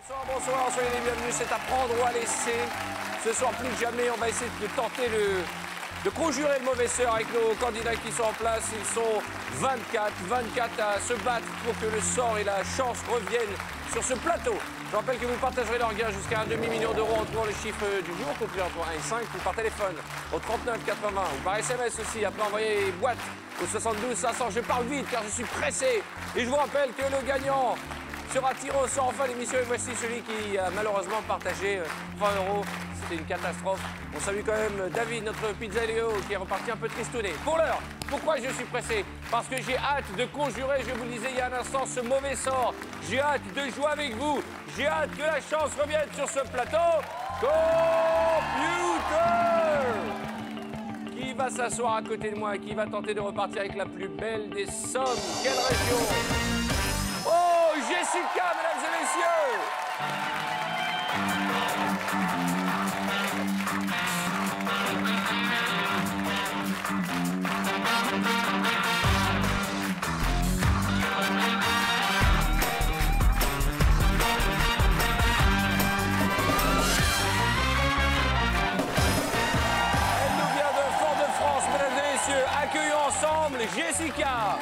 Bonsoir, bonsoir, soyez les bienvenus, c'est à prendre ou à laisser. Ce soir, plus que jamais, on va essayer de tenter de conjurer le mauvais sort avec nos candidats qui sont en place. Ils sont 24 à se battre pour que le sort et la chance reviennent sur ce plateau. Je rappelle que vous partagerez leur gain jusqu'à un demi-million d'euros en trouvant le chiffre du jour, compris entre 1 et 5, ou par téléphone au 3980, ou par SMS aussi. Après, envoyez boîte au 72 500. Je parle vite car je suis pressé. Et je vous rappelle que le gagnant sera tiré au sort en fin d'émission. Et voici celui qui a malheureusement partagé 3 euros. C'était une catastrophe. On salue quand même David, notre pizzaïolo, qui est reparti un peu tristouné. Pour l'heure, pourquoi je suis pressé? Parce que j'ai hâte de conjurer, je vous le disais il y a un instant, ce mauvais sort. J'ai hâte de jouer avec vous. J'ai hâte que la chance revienne sur ce plateau. Computer! Qui va s'asseoir à côté de moi et qui va tenter de repartir avec la plus belle des sommes? Quelle région? Oh, Jessica, mesdames et messieurs! Elle nous vient de Fort-de-France, mesdames et messieurs. Accueillons ensemble Jessica.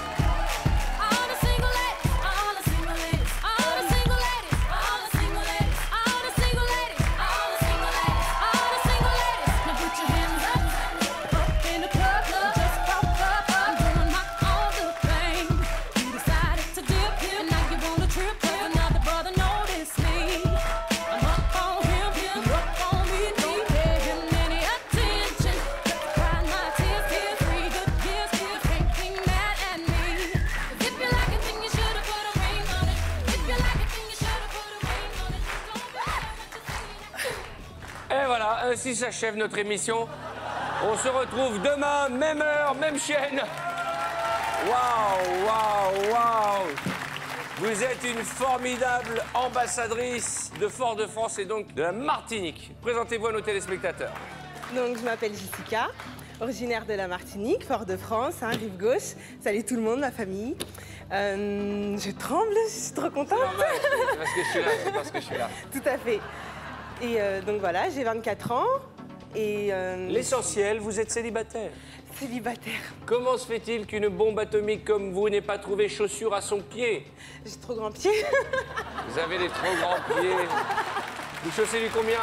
Et voilà, ainsi s'achève notre émission. On se retrouve demain, même heure, même chaîne. Waouh, waouh, waouh. Vous êtes une formidable ambassadrice de Fort-de-France et donc de la Martinique. Présentez-vous à nos téléspectateurs. Donc, je m'appelle Jessica, originaire de la Martinique, Fort-de-France, hein, rive gauche. Salut tout le monde, ma famille. Je tremble, je suis trop contente. C'est parce que je suis là, c'est parce que je suis là. Tout à fait. Et donc voilà, j'ai 24 ans et... L'essentiel, vous êtes célibataire. Célibataire. Comment se fait-il qu'une bombe atomique comme vous n'ait pas trouvé chaussure à son pied? J'ai trop grand pied. Vous avez des trop grands pieds. Vous chaussez du combien?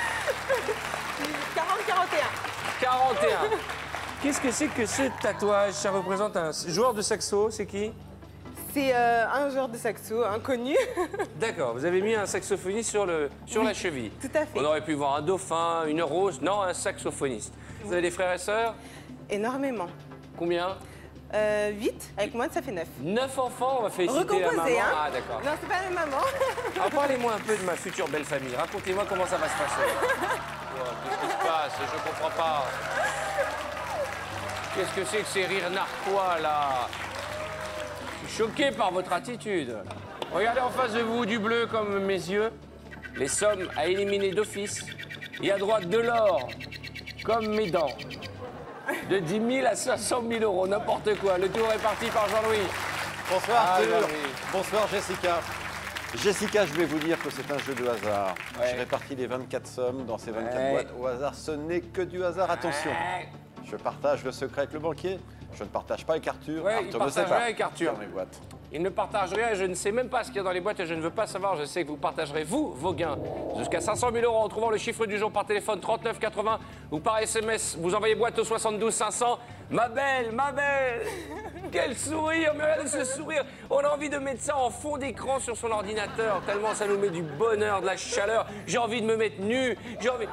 40-41. 41. Qu'est-ce que c'est que ce tatouage? Ça représente un joueur de saxo, c'est qui? C'est un joueur de saxo inconnu. D'accord, vous avez mis un saxophoniste sur la cheville. Tout à fait. On aurait pu voir un dauphin, une rose, non, un saxophoniste. Vous avez des frères et sœurs? Énormément. Combien? 8, avec moi ça fait 9. 9 enfants, on va féliciter la maman. Recomposé, hein? Ah d'accord. Non, c'est pas la maman. Alors parlez-moi un peu de ma future belle famille. Racontez-moi comment ça va se passer. Oh, qu'est-ce qui se passe? Je comprends pas. Qu'est-ce que c'est que ces rires narquois là? Je suis choqué par votre attitude. Regardez en face de vous du bleu comme mes yeux. Les sommes à éliminer d'office. Et à droite de l'or, comme mes dents. De 10 000 à 500 000 euros, n'importe quoi. Le tour est parti par Jean-Louis. Bonsoir Ah, Arthur. Jean-Louis. Bonsoir Jessica. Jessica, je vais vous dire que c'est un jeu de hasard. Ouais. J'ai réparti les 24 sommes dans ces 24 Ouais. boîtes au hasard. Ce n'est que du hasard. Attention, je partage le secret avec le banquier. Je ne partage pas avec Arthur. Ouais, il Arthur ne sait partage pas. rien avec Arthur. Dans mes boîtes. Il ne partage rien et je ne sais même pas ce qu'il y a dans les boîtes et je ne veux pas savoir. Je sais que vous partagerez, vous, vos gains. Jusqu'à 500 000 euros en trouvant le chiffre du jour par téléphone 3980 ou par SMS. Vous envoyez boîte au 72 500. Ma belle, ma belle. Quel sourire, mais regardez ce sourire. On a envie de mettre ça en fond d'écran sur son ordinateur, tellement ça nous met du bonheur, de la chaleur. J'ai envie de me mettre nu. J'ai envie...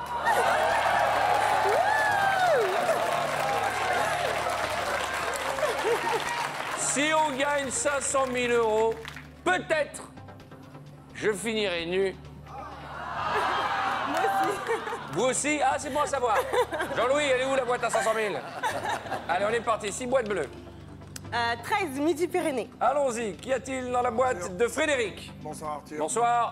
Si on gagne 500 000 euros, peut-être je finirai nu. Moi aussi. Vous aussi? Ah, c'est bon à savoir. Jean-Louis, elle est où la boîte à 500 000? Allez, on est parti. 6 boîtes bleues. 13, Midi-Pyrénées. Allons-y. Qu'y a-t-il dans la boîte de Frédéric? Bonsoir Arthur. Bonsoir.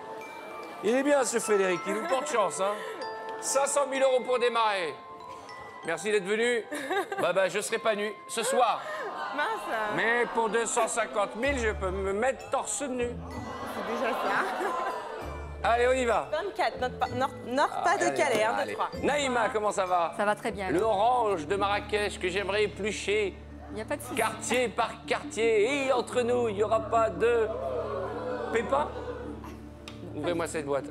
Il est bien ce Frédéric, il nous porte chance, hein. 500 000 euros pour démarrer. Merci d'être venu. Bah, je serai pas nu ce soir. Mince, Mais pour 250 000, je peux me mettre torse nu. c'est déjà ça. Allez, on y va. 24, Nord-Pas-de-Calais, 1, 2, Allez. 3. Naïma, comment ça va? Ça va très bien. L'orange de Marrakech que j'aimerais éplucher, Il n'y a pas de souci. quartier par quartier. Et entre nous, il n'y aura pas de pépins? Ouvrez-moi cette boîte.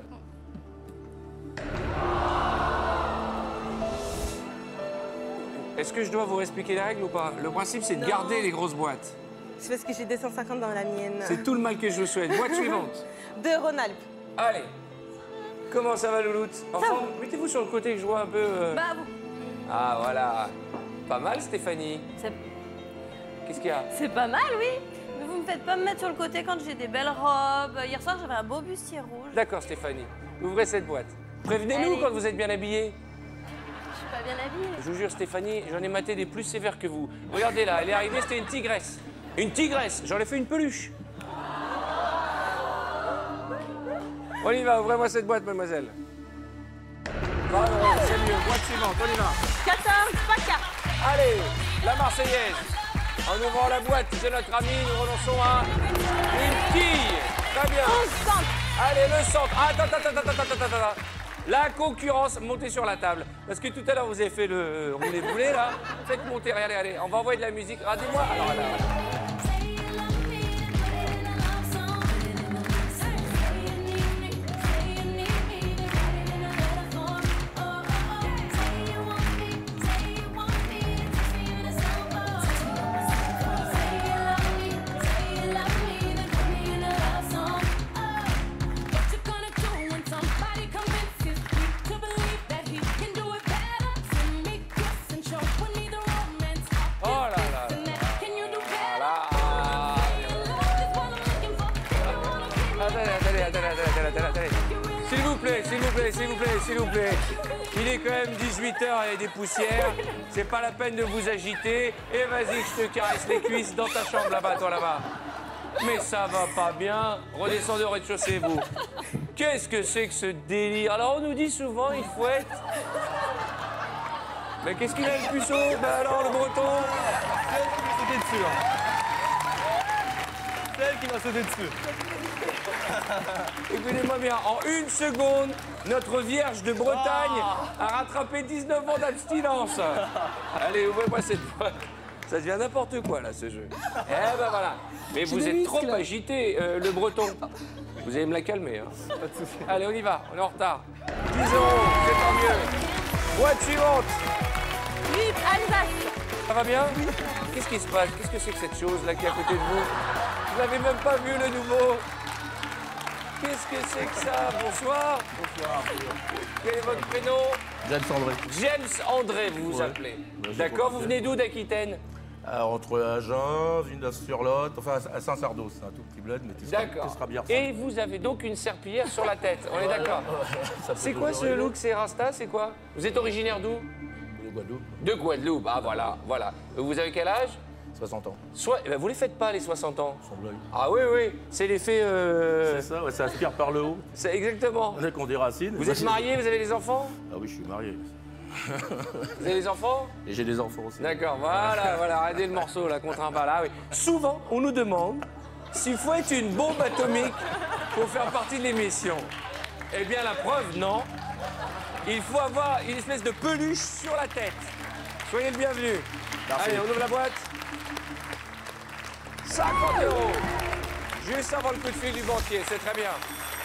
Est-ce que je dois vous expliquer les règles ou pas? Le principe, c'est de Non. garder les grosses boîtes. C'est parce que j'ai 250 dans la mienne. C'est tout le mal que je vous souhaite. Boîte suivante. De Rhône-Alpes. Allez. Comment ça va, Louloute? Enfin, mettez-vous sur le côté que je vois un peu... Bah, vous- Ah, voilà. Pas mal, Stéphanie. c'est- Qu'est-ce qu'il y a? C'est pas mal, oui. Mais vous me faites pas me mettre sur le côté quand j'ai des belles robes. Hier soir, j'avais un beau bustier rouge. D'accord, Stéphanie. Ouvrez cette boîte. Prévenez-nous Allez. quand vous êtes bien habillée. Je suis pas bien habillée. Je vous jure, Stéphanie, j'en ai maté des plus sévères que vous. Regardez là, elle est arrivée, c'était une tigresse. Une tigresse, j'en ai fait une peluche. On y va, ouvrez-moi cette boîte, mademoiselle. 20 €, c'est mieux. Boîte suivante, on y va. 14, PACA. Allez, la Marseillaise. En ouvrant la boîte de notre ami, nous renonçons à une quille. Très bien. Allez, le centre. Attends. La concurrence, montez sur la table. Parce que tout à l'heure, vous avez fait le roulé-boulé, là. Faites monter, allez. On va envoyer de la musique. Regardez-moi. Alors, là. Oh là là. Attendez. S'il vous plaît. Il est quand même 18h et des poussières. C'est pas la peine de vous agiter. Et vas-y, je te caresse les cuisses dans ta chambre là-bas, toi là-bas. Mais ça va pas bien. Redescendez au rez-de-chaussée, vous. Qu'est-ce que c'est que ce délire? Alors, on nous dit souvent, il faut être... Mais qu'est-ce qu'il a le puceau? Ben alors, le breton? Sauter dessus. C'est elle qui m'a sauté dessus. Écoutez-moi bien, en une seconde, notre Vierge de Bretagne a rattrapé 19 ans d'abstinence. Allez, ouvrez-moi cette boîte. Ça devient n'importe quoi, là, ce jeu. Eh ben voilà. Mais vous êtes trop agité, le breton. Vous allez me la calmer, hein. Pas de soucis. Allez, on y va, on est en retard. 10 €, c'est tant mieux. Boîte suivante. 8, Alsace. Ça va bien? Qu'est-ce qui se passe? Qu'est-ce que c'est que cette chose-là qui est à côté de vous? Vous n'avez même pas vu le nouveau. Qu'est-ce que c'est que ça? Bonsoir. Bonsoir. Quel est votre prénom? James André. James André, vous vous Ouais. appelez. Ouais, je D'accord, crois vous bien. venez d'où d'Aquitaine? Entre Agen, Villeneuve-sur-Lot, enfin à Saint-Sardos, c'est un tout petit bled, mais qui D'accord. sera bien. Et vous avez donc une serpillière sur la tête, on est d'accord? C'est quoi ce look? C'est Rasta, c'est quoi? Vous êtes originaire d'où? De Guadeloupe, De Guadeloupe, ah voilà. Vous avez quel âge? 60 ans. Eh ben, vous les faites pas, les 60 ans. Sans blague. Ah oui, c'est l'effet... C'est ça, ouais, ça aspire par le haut. C'est exactement. Dès qu'on déracine. Vous êtes marié, vous avez des enfants? Ah oui, je suis marié. Vous avez des enfants? Et j'ai des enfants aussi. D'accord, voilà, arrêtez le morceau là, contre un pas là, oui. Souvent, on nous demande s'il faut être une bombe atomique pour faire partie de l'émission. Eh bien, la preuve, non. Il faut avoir une espèce de peluche sur la tête. Soyez le bienvenu. Merci. Allez, on ouvre la boîte. 50 €. Juste avant le coup de fil du banquier, c'est très bien.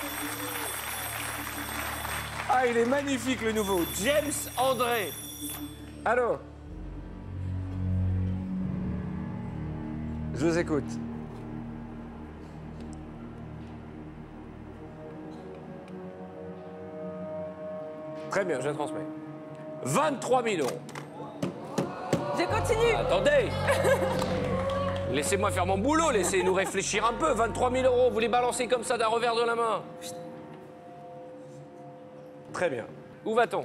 Ah, il est magnifique le nouveau. James André. Allô? Je vous écoute. Très bien, je transmets. 23 000 €. Je continue. Attendez. Laissez-moi faire mon boulot, laissez-nous réfléchir un peu. 23 000 €, vous les balancez comme ça d'un revers de la main. Très bien. Où va-t-on?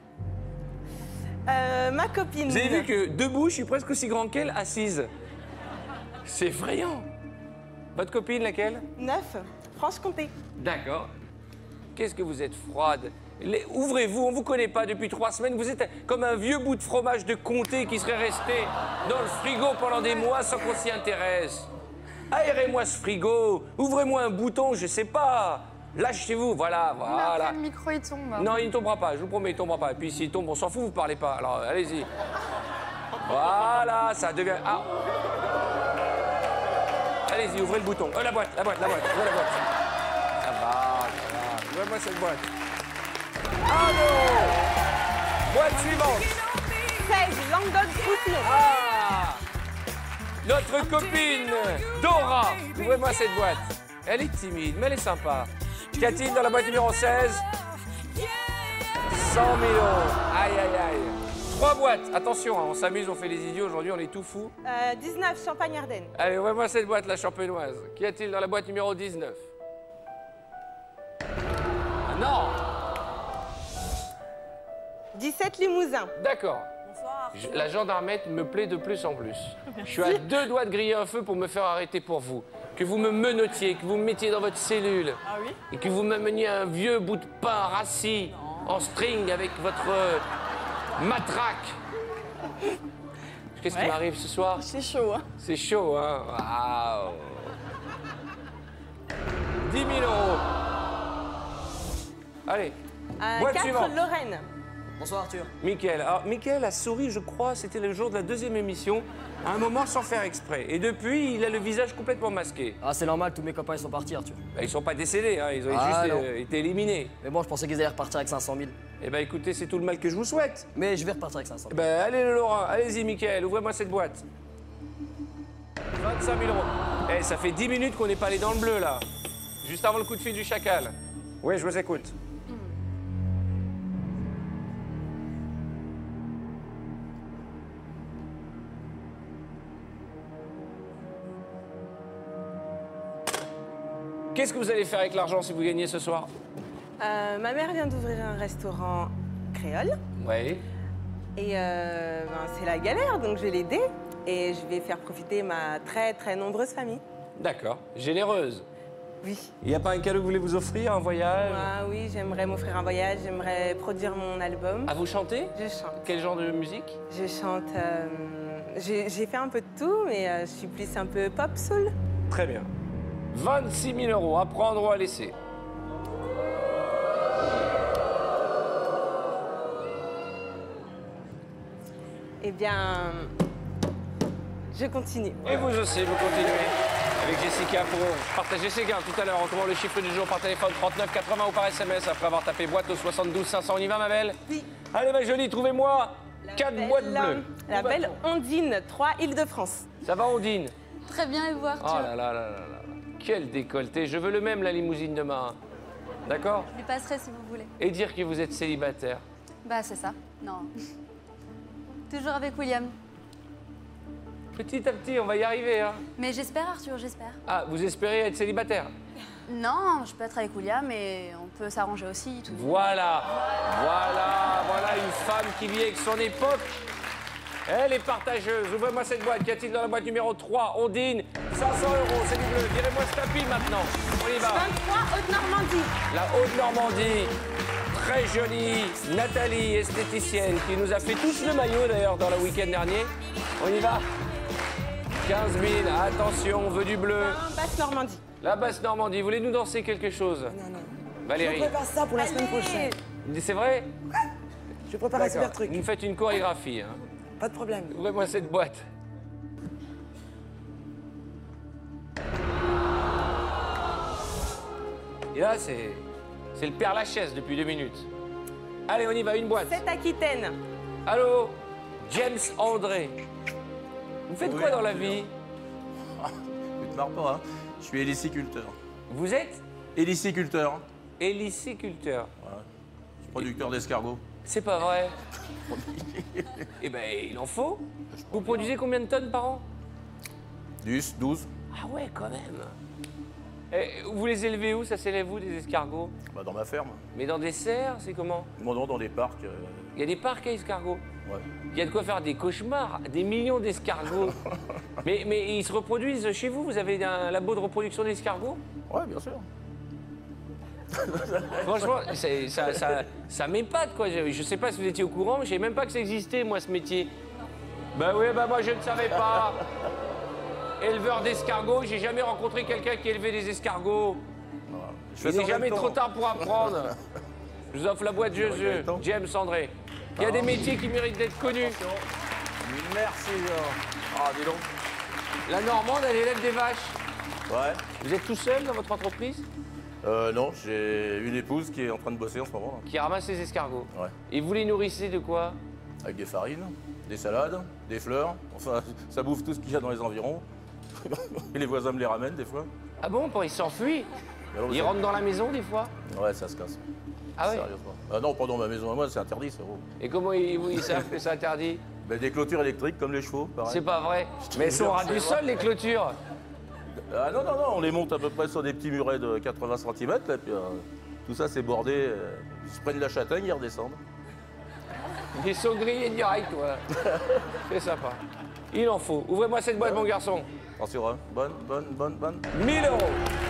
Ma copine. Vous avez vu que debout, je suis presque aussi grand qu'elle, assise. C'est effrayant. Votre copine, laquelle? 9, Franche-Comté. D'accord. Qu'est-ce que vous êtes froide Ouvrez-vous, on ne vous connaît pas depuis 3 semaines. Vous êtes comme un vieux bout de fromage de comté qui serait resté dans le frigo pendant des mois sans qu'on s'y intéresse. Aérez-moi ce frigo, ouvrez-moi un bouton, je sais pas. Lâchez-vous, voilà. Après, le micro, il tombe. Non, il ne tombera pas, je vous promets, il ne tombera pas. Et puis s'il tombe, on s'en fout, vous ne parlez pas. Alors, allez-y. Voilà, ça devient... Ah. Allez-y, ouvrez le bouton. La boîte, ouvrez la boîte. Ça va. Ouvrez-moi cette boîte. Ah non! Boîte suivante. 16, Langdon Rousselot. Ah! Notre copine, Dora. Ouvrez-moi cette boîte. Elle est timide, mais elle est sympa. Qu'y a-t-il dans la boîte numéro 16? 100 000 €. Aïe, aïe, aïe. 3 boîtes. Attention, hein, on s'amuse, on fait les idiots. Aujourd'hui, on est tout fou. 19, Champagne-Ardenne. Allez, ouvrez-moi cette boîte, la champenoise. Qu'y a-t-il dans la boîte numéro 19? Ah non! 17, Limousin. D'accord. La gendarmette me plaît de plus en plus. Je suis à 2 doigts de griller un feu pour me faire arrêter pour vous. Que vous me menotiez, que vous me mettiez dans votre cellule. Ah oui? Et que vous m'ameniez un vieux bout de pain rassis en string avec votre matraque. Qu'est-ce qui m'arrive ce soir? C'est chaud, hein? C'est chaud, hein? Waouh! 10 000 €. Allez, boîte 4, suivante. Lorraine. Bonsoir Arthur. Mickaël. Alors, Mickaël a souri, je crois, c'était le jour de la 2e émission, à un moment sans faire exprès. Et depuis, il a le visage complètement masqué. Ah c'est normal, tous mes copains ils sont partis Arthur. Bah, ils sont pas décédés, hein, ils ont Ah, juste non. été éliminés. Mais bon, je pensais qu'ils allaient repartir avec 500 000. Eh ben écoutez, c'est tout le mal que je vous souhaite. Mais je vais repartir avec 500 Eh 000. ben allez le Laurent, allez-y Mickaël, ouvrez-moi cette boîte. 25 000 €. Eh, ça fait 10 minutes qu'on n'est pas allé dans le bleu, là. Juste avant le coup de fil du chacal. Oui, je vous écoute. Qu'est-ce que vous allez faire avec l'argent si vous gagnez ce soir? Ma mère vient d'ouvrir un restaurant créole. Oui. Et c'est la galère, donc je vais l'aider. Et je vais faire profiter ma très très nombreuse famille. D'accord. Généreuse. Oui. Il n'y a pas un cadeau que vous voulez vous offrir, un voyage? Ah oui, j'aimerais m'offrir un voyage, j'aimerais produire mon album. À vous chanter? Je chante. Quel genre de musique? Je chante. J'ai fait un peu de tout, mais je suis plus un peu pop soul. Très bien. 26 000 € à prendre ou à laisser. Eh bien, je continue. Et vous aussi, vous continuez avec Jessica pour partager ses gains tout à l'heure. On trouve le chiffre du jour par téléphone 39 80 ou par SMS après avoir tapé boîte au 72 500. On y va, ma belle? Oui. Allez, ma jolie, trouvez-moi 4 boîtes bleues. La belle Ondine, 3 Île-de-France. Ça va, Ondine? Très bien, et vous, Arthur? Oh là là là là là. Quel décolleté. Je veux le même, la limousine demain. D'accord? Je lui passerai si vous voulez. Et dire que vous êtes célibataire. Bah, c'est ça. Non. Toujours avec William. Petit à petit, on va y arriver, hein. Mais j'espère, Arthur, j'espère. Ah, vous espérez être célibataire? Non, je peux être avec William et on peut s'arranger aussi. Tout. Voilà, voilà une femme qui vit avec son époque. Elle est partageuse. Ouvrez-moi cette boîte. Qu'y a-t-il dans la boîte numéro 3? Ondine, 500 €, c'est du bleu. Direz-moi ce tapis maintenant. On y va. 23, Haute-Normandie. La Haute-Normandie. Très jolie Nathalie, esthéticienne, qui nous a fait tous le maillot d'ailleurs dans le week-end dernier. On y va. 15 000, attention, on veut du bleu. Basse-Normandie. La Basse-Normandie, voulez-nous danser quelque chose? Non. Valérie. Je prépare ça pour la semaine prochaine. C'est vrai? Je prépare un super D'accord. truc. Vous me faites une chorégraphie. Hein. Pas de problème. Ouvrez-moi cette boîte. Et là, c'est le Père Lachaise depuis 2 minutes. Allez, on y va, une boîte. 7 Aquitaine. Allô, James André. Vous faites quoi dans la vie? Tu te marres pas, hein? Je suis héliciculteur. Vous êtes Héliciculteur. héliciculteur. Voilà. Je suis producteur d'escargots. C'est pas vrai. Eh ben, il en faut. Vous produisez combien de tonnes par an? 10, 12. Ah ouais, quand même. Et vous les élevez où? Ça s'élève où, des escargots? Bah, dans ma ferme. Mais dans des serres, c'est comment? Non, dans des parcs. Il y a des parcs à escargots. Ouais. Il y a de quoi faire des cauchemars, des millions d'escargots. mais ils se reproduisent chez vous? Vous avez un labo de reproduction d'escargots? Ouais, bien sûr. Franchement, ça m'épate, quoi. Je sais pas si vous étiez au courant, mais je savais même pas que ça existait, moi, ce métier. Bah oui, bah moi, je ne savais pas. Éleveur d'escargots, j'ai jamais rencontré quelqu'un qui élevait des escargots. Il n'est jamais trop tard pour apprendre. Je vous offre la boîte Jeu, James André. Il y a des métiers qui méritent d'être connus. Merci, Jean. Ah, dis donc. La Normande, elle élève des vaches. Ouais. Vous êtes tout seul dans votre entreprise? Non, j'ai une épouse qui est en train de bosser en ce moment. Qui ramasse les escargots. Ouais. Et vous les nourrissez de quoi? Avec des farines, des salades, des fleurs. Enfin, ça bouffe tout ce qu'il y a dans les environs. Et les voisins me les ramènent des fois. Ah bon, ils s'enfuient? Ils rentrent dans la maison des fois? Ouais, ça se casse. Ah ouais? Sérieusement. Ah non, pas dans ma maison à moi, c'est interdit, c'est gros. Et comment ils savent que c'est interdit? Ben, des clôtures électriques comme les chevaux, pareil. C'est pas vrai. Mais elles sont au ras du sol, les clôtures. Ah non, on les monte à peu près sur des petits murets de 80 cm, là, puis tout ça c'est bordé. Ils se prennent la châtaigne, ils redescendent. Ils sont grillés direct, voilà. C'est sympa. Il en faut. Ouvrez-moi cette boîte, mon garçon. Attention, hein. Bonne. 1000 €.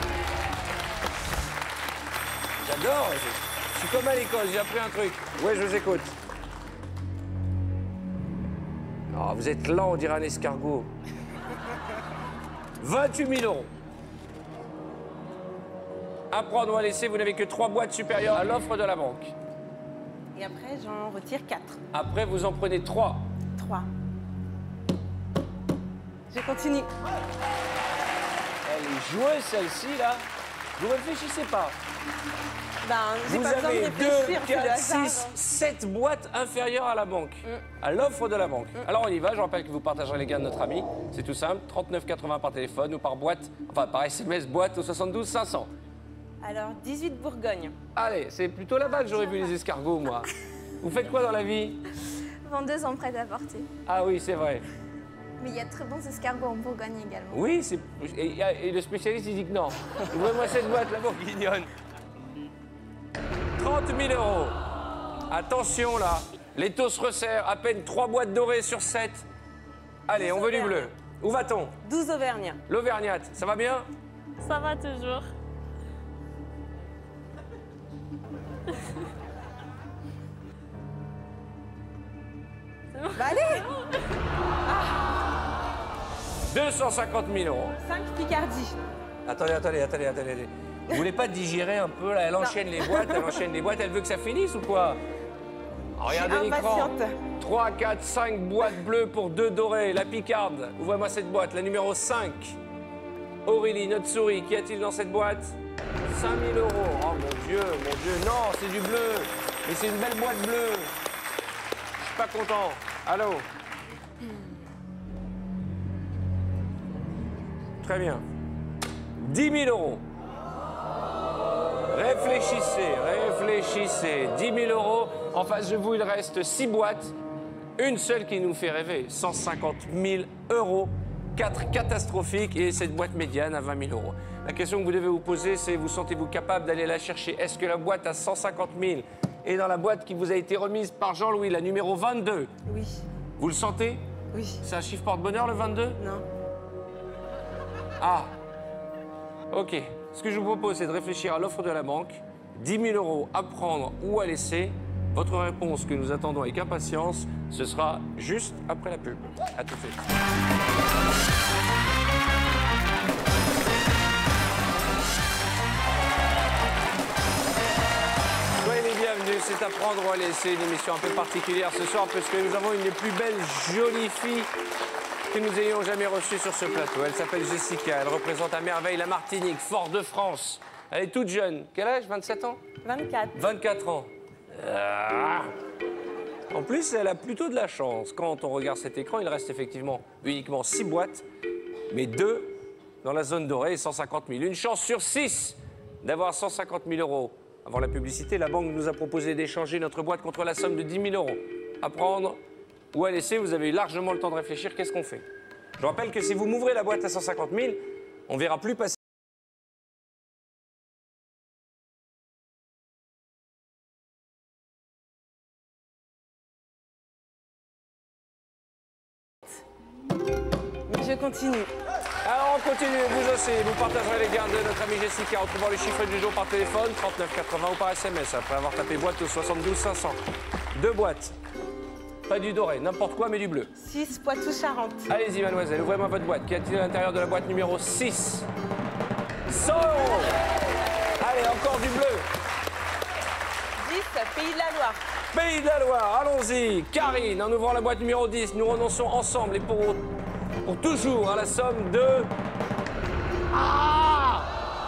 J'adore. Je suis comme à l'école, j'ai appris un truc. Ouais, je vous écoute. Oh, vous êtes lent, on dirait un escargot. 28 000 €. À prendre ou à laisser, vous n'avez que 3 boîtes supérieures à l'offre de la banque. Et après, j'en retire 4. Après, vous en prenez 3. 3. Je continue. Elle est joueuse, celle-ci, là. Vous réfléchissez pas. Ben, j'ai Vous pas besoin de avez 2, réfléchir, c'est le 4, hasard. 6, 7 boîtes inférieures à la banque, à l'offre de la banque. Alors on y va, je rappelle que vous partagerez les gains de notre ami. C'est tout simple, 39,80 par téléphone ou par boîte, enfin par SMS boîte au 72 500. Alors, 18 Bourgogne. Allez, c'est plutôt là-bas que j'aurais vu les escargots, moi. Vous faites quoi dans la vie? Vendeuse en prêt-à-porter. Ah oui, c'est vrai. Mais il y a de très bons escargots en Bourgogne également. Oui, et le spécialiste, il dit que non. Ouvrez-moi cette boîte, la bourguignonne. 30 000 €. Attention, là. Les taux se resserrent. À peine 3 boîtes dorées sur 7. Allez, on veut du bleu. Où va-t-on? 12 Auvergne. L'Auvergnate, ça va bien? Ça va toujours. Bah allez 250 000 €. 5 Picardie. Attendez. Vous voulez pas digérer un peu, là? Elle enchaîne les boîtes, elle veut que ça finisse ou quoi? Regardez l'écran. Impatiente. 3, 4, 5 boîtes bleues pour 2 dorées. La picarde. Ouvrez-moi cette boîte, la numéro 5. Aurélie, notre souris, qu'y a-t-il dans cette boîte? 5 000 €. Oh mon Dieu. Non, c'est du bleu. Mais c'est une belle boîte bleue. Je suis pas content. Allô? Très bien. 10 000 €. Réfléchissez. 10 000 €. En face de vous, il reste 6 boîtes. Une seule qui nous fait rêver. 150 000 €. 4 catastrophiques et cette boîte médiane à 20 000 €. La question que vous devez vous poser, c'est vous sentez-vous capable d'aller la chercher? Est-ce que la boîte à 150 000 est dans la boîte qui vous a été remise par Jean-Louis, la numéro 22? Oui. Vous le sentez? Oui. C'est un chiffre porte-bonheur, le 22? Non. Ah. OK. Ce que je vous propose, c'est de réfléchir à l'offre de la banque. 10 000 € à prendre ou à laisser. Votre réponse que nous attendons avec impatience, ce sera juste après la pub. À tout de suite. Soyez les bienvenus, c'est à prendre ou à laisser, une émission un peu particulière ce soir parce que nous avons une des plus belles jolies filles que nous ayons jamais reçues sur ce plateau. Elle s'appelle Jessica, elle représente à merveille la Martinique, Fort-de-France. Elle est toute jeune. Quel âge? 27 ans? 24. 24 ans. Ah. En plus, elle a plutôt de la chance. Quand on regarde cet écran, il reste effectivement uniquement 6 boîtes, mais 2 dans la zone dorée et 150 000. Une chance sur 6 d'avoir 150 000 €. Avant la publicité, la banque nous a proposé d'échanger notre boîte contre la somme de 10 000 €. À prendre ou à laisser, vous avez eu largement le temps de réfléchir. Qu'est-ce qu'on fait? Je rappelle que si vous m'ouvrez la boîte à 150 000, on verra plus passer. Je continue. Alors on continue, vous aussi, vous partagerez les gains de notre amie Jessica en trouvant les chiffres du jour par téléphone, 3980 ou par SMS, après avoir tapé boîte au 72 500. 2 boîtes. Pas du doré, n'importe quoi, mais du bleu. 6, Poitou-Charentes. Allez-y, mademoiselle, ouvrez-moi votre boîte. Qu'y a-t-il à l'intérieur de la boîte numéro 6? 100 €. Allez, encore du bleu. 10, Pays de la Loire. Pays de la Loire, allons-y. Karine, en ouvrant la boîte numéro 10, nous renonçons ensemble et pour toujours à la somme de... Ah!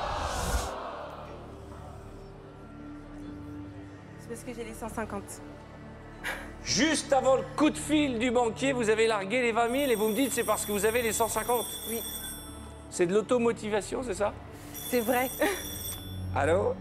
C'est parce que j'ai les 150. Juste avant le coup de fil du banquier, vous avez largué les 20 000 et vous me dites c'est parce que vous avez les 150. Oui. C'est de l'automotivation, c'est ça? C'est vrai. Allô?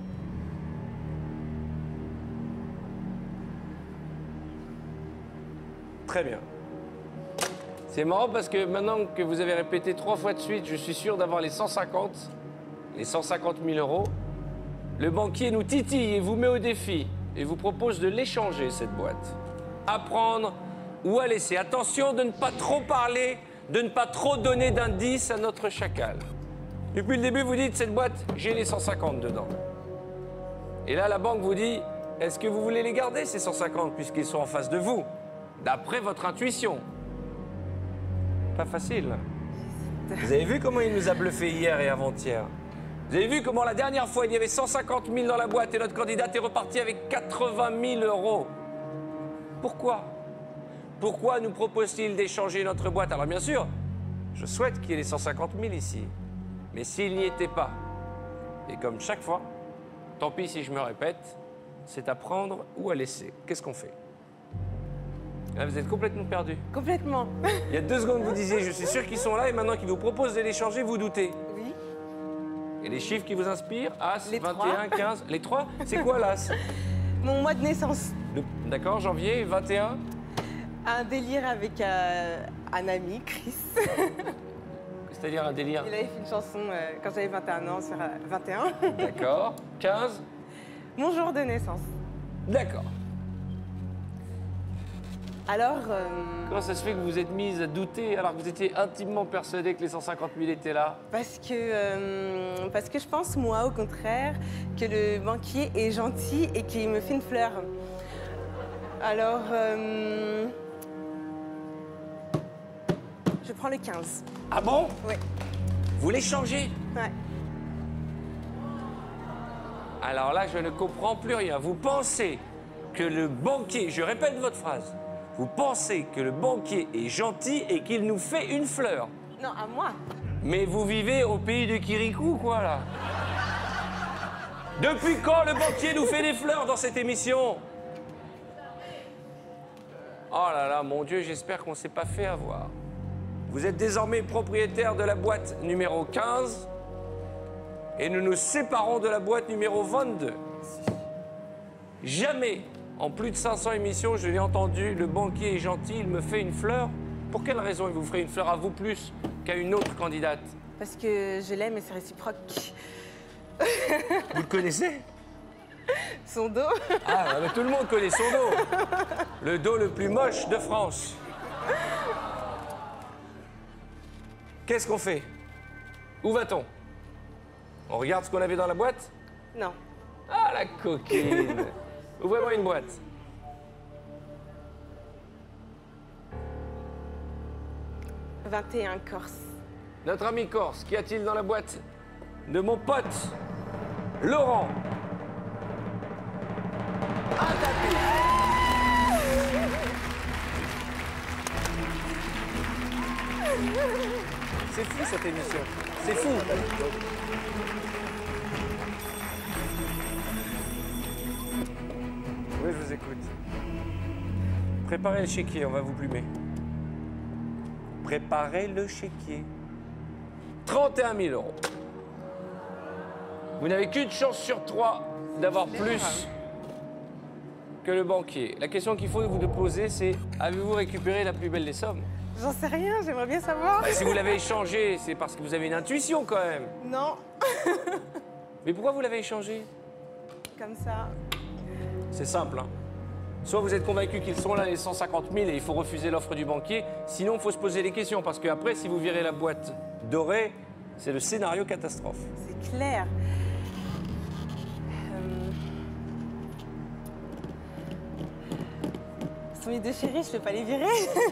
Très bien. C'est marrant parce que maintenant que vous avez répété 3 fois de suite, je suis sûr d'avoir les 150 000 €. Le banquier nous titille et vous met au défi et vous propose de l'échanger, cette boîte. À prendre ou à laisser. Attention de ne pas trop parler, de ne pas trop donner d'indices à notre chacal. Depuis le début, vous dites, cette boîte, j'ai les 150 dedans. Et là, la banque vous dit, est-ce que vous voulez les garder, ces 150, puisqu'ils sont en face de vous, d'après votre intuition? Pas facile. Vous avez vu comment il nous a bluffé hier et avant-hier? Vous avez vu comment la dernière fois, il y avait 150 000 dans la boîte et notre candidate est repartie avec 80 000 €. Pourquoi? Pourquoi nous propose-t-il d'échanger notre boîte? Alors bien sûr, je souhaite qu'il y ait les 150 000 ici. Mais s'il n'y était pas, et comme chaque fois, tant pis si je me répète, c'est à prendre ou à laisser. Qu'est-ce qu'on fait? Là, vous êtes complètement perdu. Complètement. Il y a 2 secondes, vous disiez, je suis sûr qu'ils sont là, et maintenant qu'ils vous proposent de l'échanger, vous doutez. Oui. Et les chiffres qui vous inspirent? As, Les 21, 3. 15. Les 3? C'est quoi l'As? Mon mois de naissance. D'accord, janvier, 21. Un délire avec un ami, Chris. C'est-à-dire un délire. Il avait fait une chanson quand j'avais 21 ans sur 21. D'accord. 15. Mon jour de naissance. D'accord. Alors, Comment ça se fait que vous vous êtes mise à douter alors que vous étiez intimement persuadé que les 150 000 étaient là? parce que je pense, moi, au contraire, que le banquier est gentil et qu'il me fait une fleur. Alors, je prends le 15. Ah bon? Oui. Vous l'échangez? Ouais. Alors là, je ne comprends plus rien. Vous pensez que le banquier, je répète votre phrase, vous pensez que le banquier est gentil et qu'il nous fait une fleur? Non, à moi. Mais vous vivez au pays de Kirikou, quoi, là? Depuis quand le banquier nous fait des fleurs dans cette émission? Oh là là, mon Dieu, j'espère qu'on ne s'est pas fait avoir. Vous êtes désormais propriétaire de la boîte numéro 15 et nous nous séparons de la boîte numéro 22. Jamais, en plus de 500 émissions, je l'ai entendu, le banquier est gentil, il me fait une fleur. Pour quelle raison il vous ferait une fleur à vous plus qu'à une autre candidate? Parce que je l'aime et c'est réciproque. Vous le connaissez? Son dos. Ah, mais tout le monde connaît son dos. Le dos le plus moche de France. Qu'est-ce qu'on fait? Où va-t-on? On regarde ce qu'on avait dans la boîte? Non. Ah, la coquine. Ouvrez-moi une boîte. « 21 Corse. Notre ami Corse, qu'y a-t-il dans la boîte de mon pote Laurent? Un tapis. C'est fou cette émission. C'est fou. Oui, je vous écoute. Préparez le chéquier, on va vous plumer. Préparez le chéquier. 31 000 €. Vous n'avez qu'une chance sur 3 d'avoir plus que le banquier. La question qu'il faut vous poser, c'est avez-vous récupéré la plus belle des sommes? J'en sais rien, j'aimerais bien savoir. Bah, si vous l'avez échangé, c'est parce que vous avez une intuition quand même. Non. Mais pourquoi vous l'avez échangé? Comme ça. C'est simple, hein. Soit vous êtes convaincu qu'ils sont là, les 150 000, et il faut refuser l'offre du banquier. Sinon, il faut se poser des questions. Parce qu'après, si vous virez la boîte dorée, c'est le scénario catastrophe. C'est clair. Ce sont mes deux chéris, je peux pas les virer.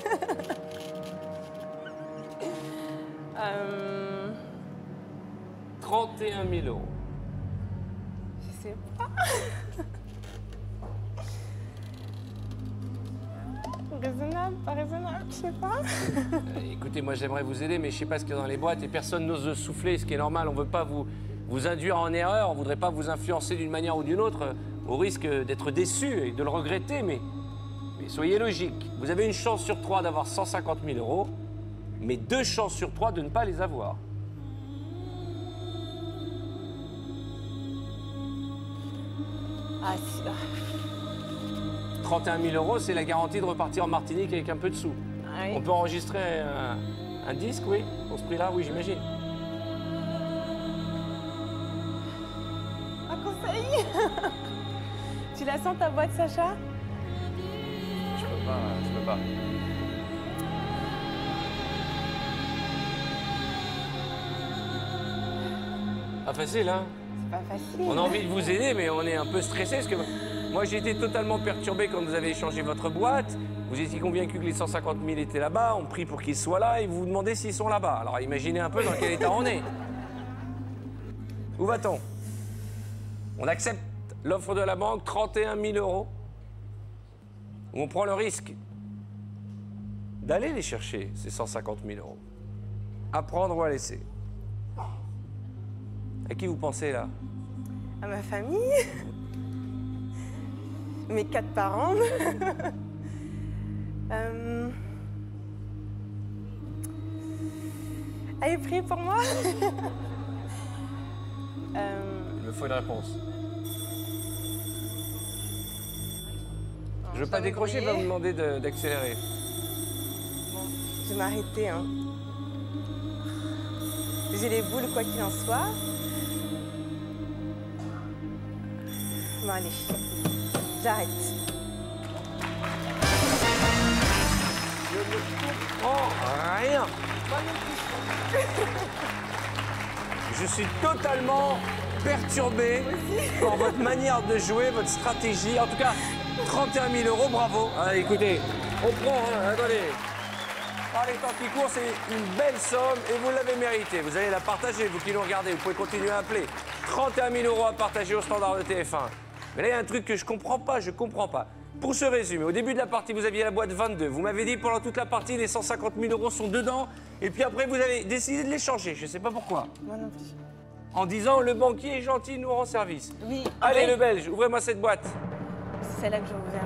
31 000 euros. Je sais pas. Raisonnable, pas raisonnable, je sais pas. Écoutez, moi j'aimerais vous aider, mais je sais pas ce qu'il y a dans les boîtes et personne n'ose souffler, ce qui est normal. On veut pas vous induire en erreur, on voudrait pas vous influencer d'une manière ou d'une autre, au risque d'être déçu et de le regretter, mais soyez logique. Vous avez une chance sur 3 d'avoir 150 000 euros, mais 2 chances sur 3 de ne pas les avoir. Ah, si. 31 000 euros, c'est la garantie de repartir en Martinique avec un peu de sous. Ah oui. On peut enregistrer un disque, oui, pour ce prix-là, oui, j'imagine. Un conseil. Tu la sens ta boîte, Sacha? Je peux pas. Pas facile, hein? C'est pas facile. On a envie de vous aider, mais on est un peu stressé parce que moi j'ai été totalement perturbé quand vous avez échangé votre boîte. Vous étiez convaincu que les 150 000 étaient là-bas, on prie pour qu'ils soient là et vous vous demandez s'ils sont là-bas. Alors imaginez un peu dans quel état on est. Où va-t-on? On accepte l'offre de la banque, 31 000 euros. Ou on prend le risque d'aller les chercher, ces 150 000 euros. À prendre ou à laisser. À qui vous pensez là? À ma famille. Mes 4 parents. Allez, priez pour moi. Il me faut une réponse. Je ne veux pas décrocher, va vous demander d'accélérer. Bon, je vais m'arrêter. Hein. J'ai les boules, quoi qu'il en soit. Bon, allez, j'arrête. Je ne comprends rien. Je suis totalement perturbé par votre manière de jouer, votre stratégie. En tout cas, 31 000 euros, bravo. Allez, écoutez, on prend, hein, attendez. Par les temps qui courent, c'est une belle somme et vous l'avez mérité. Vous allez la partager, vous qui nous regardez. Vous pouvez continuer à appeler. 31 000 euros à partager au standard de TF1. Mais là, il y a un truc que je comprends pas, Pour ce résumé, au début de la partie, vous aviez la boîte 22. Vous m'avez dit pendant toute la partie, les 150 000 euros sont dedans. Et puis après, vous avez décidé de les changer. Je ne sais pas pourquoi. Moi non plus. En disant, le banquier est gentil, il nous rend service. Oui. Allez, oui. le Belge, ouvrez-moi cette boîte. C'est celle-là que j'ai ouvert.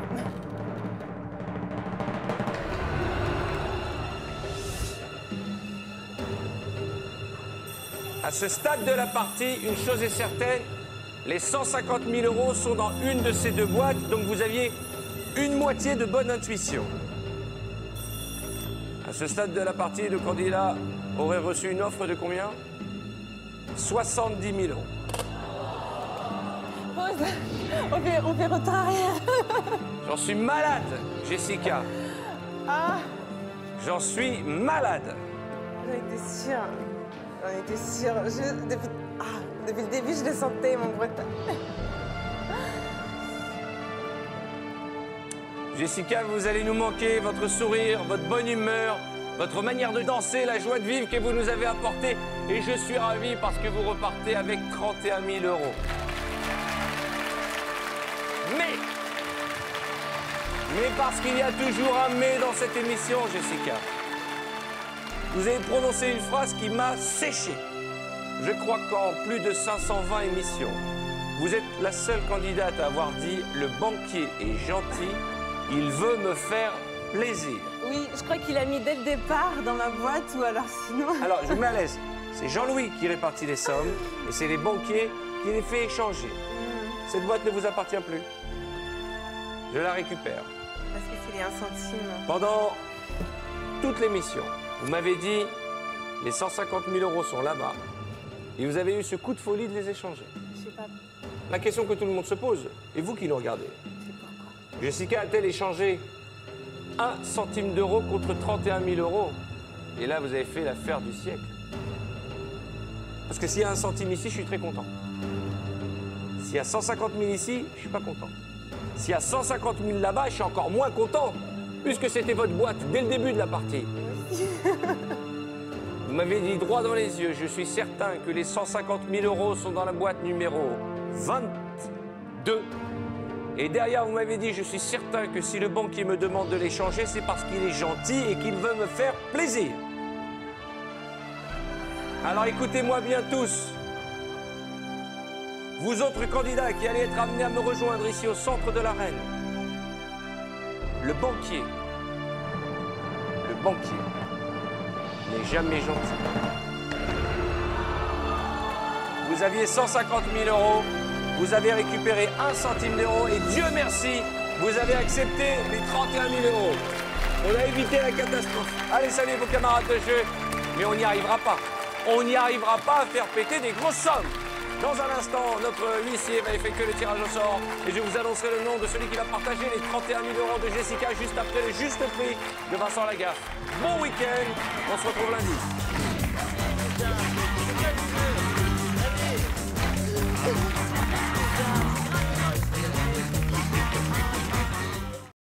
À ce stade de la partie, une chose est certaine, les 150 000 euros sont dans une de ces deux boîtes, donc vous aviez une moitié de bonne intuition. À ce stade de la partie, le candidat aurait reçu une offre de combien? 70 000 euros. Pause. On fait retour arrière. J'en suis malade, Jessica. Ah, J'en suis malade. j'en étais sûre. J'en étais sûre. Depuis le début, je le sentais, mon breton. Jessica, vous allez nous manquer, votre sourire, votre bonne humeur, votre manière de danser, la joie de vivre que vous nous avez apportée. Et je suis ravi parce que vous repartez avec 31 000 euros. Mais parce qu'il y a toujours un mais dans cette émission, Jessica. Vous avez prononcé une phrase qui m'a séché. Je crois qu'en plus de 520 émissions, vous êtes la seule candidate à avoir dit « Le banquier est gentil, il veut me faire plaisir ». Oui, je crois qu'il a mis dès le départ dans ma boîte, ou alors sinon... Alors, je vous mets à l'aise. C'est Jean-Louis qui répartit les sommes et c'est les banquiers qui les fait échanger. Cette boîte ne vous appartient plus. Je la récupère. Parce que c'est les 1 centime. Pendant toute l'émission, vous m'avez dit les 150 000 euros sont là-bas et vous avez eu ce coup de folie de les échanger. Je sais pas, La question que tout le monde se pose, et vous qui nous regardez, c'est pourquoi. Jessica a-t-elle échangé 1 centime d'euro contre 31 000 euros? Et là, vous avez fait l'affaire du siècle. Parce que s'il y a 1 centime ici, je suis très content. S'il y a 150 000 ici, je suis pas content. S'il y a 150 000 là-bas, je suis encore moins content, puisque c'était votre boîte dès le début de la partie. Vous m'avez dit droit dans les yeux, je suis certain que les 150 000 euros sont dans la boîte numéro 22. Et derrière, vous m'avez dit, je suis certain que si le banquier me demande de l'échanger, c'est parce qu'il est gentil et qu'il veut me faire plaisir. Alors écoutez-moi bien tous. Vous autres candidats qui allez être amenés à me rejoindre ici au centre de l'arène. Le banquier n'est jamais gentil. Vous aviez 150 000 euros, vous avez récupéré 1 centime d'euro et Dieu merci, vous avez accepté les 31 000 euros. On a évité la catastrophe. Allez, salut vos camarades de jeu, mais on n'y arrivera pas. On n'y arrivera pas à faire péter des grosses sommes. Dans un instant, notre huissier va effectuer le tirage au sort et je vous annoncerai le nom de celui qui va partager les 31 000 euros de Jessica juste après le juste prix de Vincent Lagaffe. Bon week-end, on se retrouve lundi.